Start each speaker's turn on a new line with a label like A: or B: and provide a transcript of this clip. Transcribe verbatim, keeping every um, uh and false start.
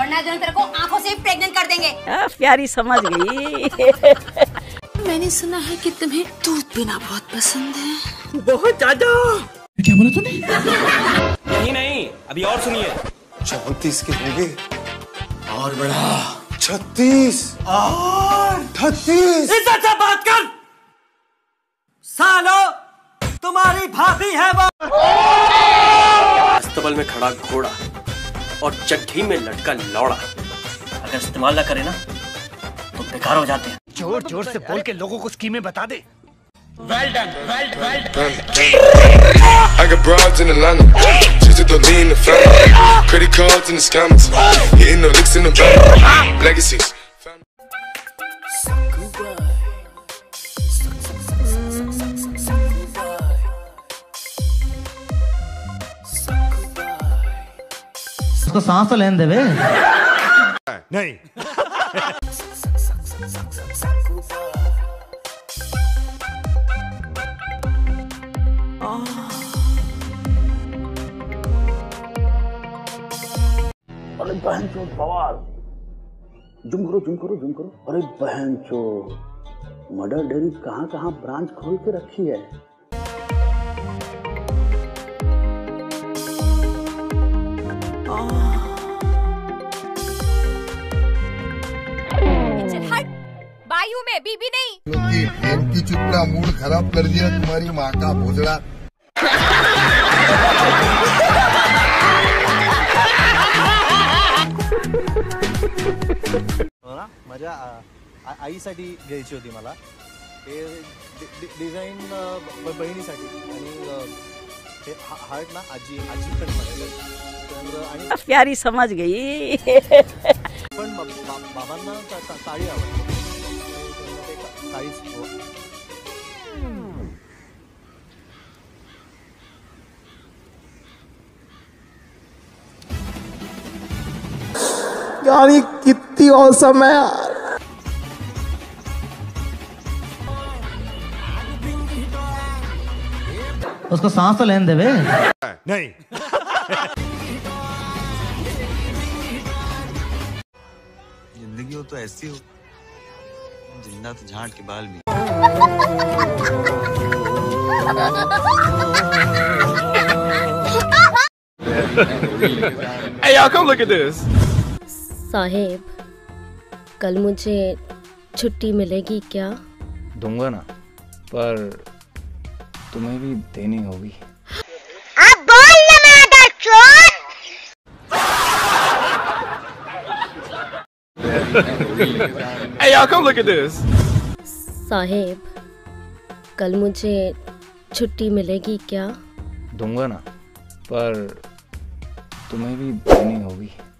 A: वरना दोनों तेरे को आंखों से प्रेग्नेंट कर देंगे।
B: आ, प्यारी समझ गई।
A: मैंने सुना है कि तुम्हें दूध पीना बहुत पसंद है।
C: बहुत ज्यादा।
D: क्या बोला तूने?
C: नहीं नहीं, अभी और सुनिए।
E: चौतीस के होंगे और बड़ा छत्तीस और अड़तीस।
C: इज्जत से बात कर सालो, तुम्हारी भाभी है वो। अस्तबल में खड़ा घोड़ा और चट्टी में लटका लौड़ा अगर इस्तेमाल ना करे ना तो बेकार हो जाते हैं।
D: जोर जोर से बोल के लोगों को स्कीमें बता दे।
C: Well done, well done, well done.
F: I got broads in Atlanta, just to lean in the family. Credit cards in the scammers, hitting no licks in the bank. Legacies.
D: उसको सांस तो लेने दे बे।
E: नहीं।
G: अरे बहन चो बवाल, जुम करो जुम करो जुम करो। अरे बहन चो, मदर डेयरी कहाँ कहाँ ब्रांच खोल के रखी है।
A: चल हट, बायू में बीबी नहीं।
H: क्योंकि इनकी चुटका मूड खराब कर दिया तुम्हारी माँ का भोजड़ा।
I: माझ्या आईसाठी घ्यायची होती मला, हे डिझाईन बहिणीसाठी आणि हे हार्ट ना आजी आजी पण माझ्याकडे।
B: प्यारी समझ गई।
I: पण बाबांना साडी आवडते, साडीच।
H: यार ये कितनी औसम है यार।
D: उसको सांस तो लेने दे बे।
E: नहीं।
J: जिंदगी हो तो ऐसी हो, जिंदा तो झाड़ के बाल में।
F: Hey y'all, come look at this.
K: साहेब, कल मुझे छुट्टी मिलेगी क्या?
J: दूंगा ना, पर तुम्हें भी देनी होगी।
A: अब बोल ना मेरा चोर।
F: Hey y'all, come look at this.
K: साहेब, कल मुझे छुट्टी मिलेगी क्या?
J: दूंगा ना, पर तुम्हें भी देनी होगी।